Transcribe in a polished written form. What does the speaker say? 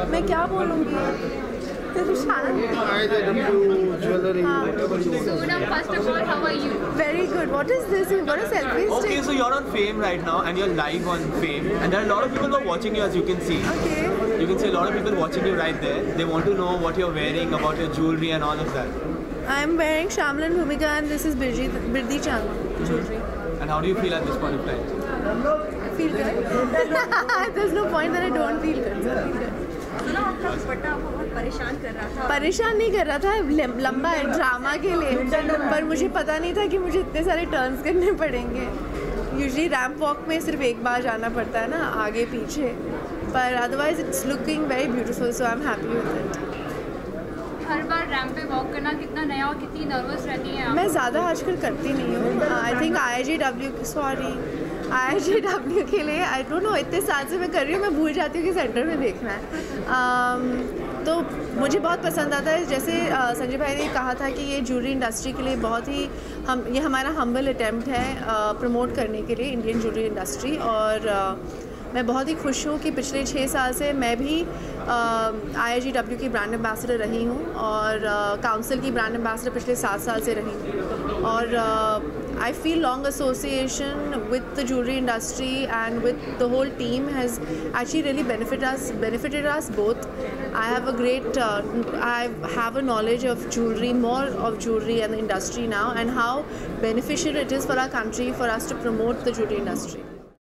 मैं क्या बोलूँगी? Jewelry. Sonam, first of all, how are you? Very good. What is this? You got a selfie stick? Okay, so you're on Fame right now and you're live on Fame, and there are a lot of people who are watching you, as you can see. Okay. You can see a lot of people watching you right there. They want to know what you're wearing, about your jewelry and all of that. I'm wearing Shamlan Bhumika and this is Birdi Chand jewelry. And how do you feel at this point of time? I feel good. There's no point that I don't feel good. So I feel good. सुना आपका दुपट्टा आपको बहुत परेशान कर रहा था। परेशान नहीं कर रहा था, लंबा है ड्रामा के लिए, पर मुझे पता नहीं था कि मुझे इतने सारे टर्न्स करने पड़ेंगे। यूजुअली रैंप वॉक में सिर्फ एक बार जाना पड़ता है ना, आगे पीछे, पर otherwise it's looking very beautiful, so I am happy with it. हर बार रैंप पे वॉक करना कितना नया और कितनी नर्वस रहती हैं आप? मैं ज़्यादा आजकल करती नहीं हूँ। आई थिंक IIGW के लिए आई डोंट नो, इतने साल से मैं कर रही हूँ, मैं भूल जाती हूँ कि सेंटर में देखना है। तो मुझे बहुत पसंद आता है, जैसे संजय भाई ने कहा था कि ये ज्वेलरी इंडस्ट्री के लिए बहुत ही ये हमारा हम्बल अटेम्प्ट है प्रमोट करने के लिए इंडियन ज्वेलरी इंडस्ट्री। और मैं बहुत ही खुश हूँ कि पिछले 6 साल से मैं भी IIGW की ब्रांड एम्बेसडर रही हूँ और काउंसिल की ब्रांड एम्बेसडर पिछले 7 साल से रही हूँ। और I feel long association with the jewelry industry and with the whole team has actually really benefited us both. I have a knowledge of jewelry, more of jewelry and the industry now, and how beneficial it is for our country for us to promote the jewelry industry.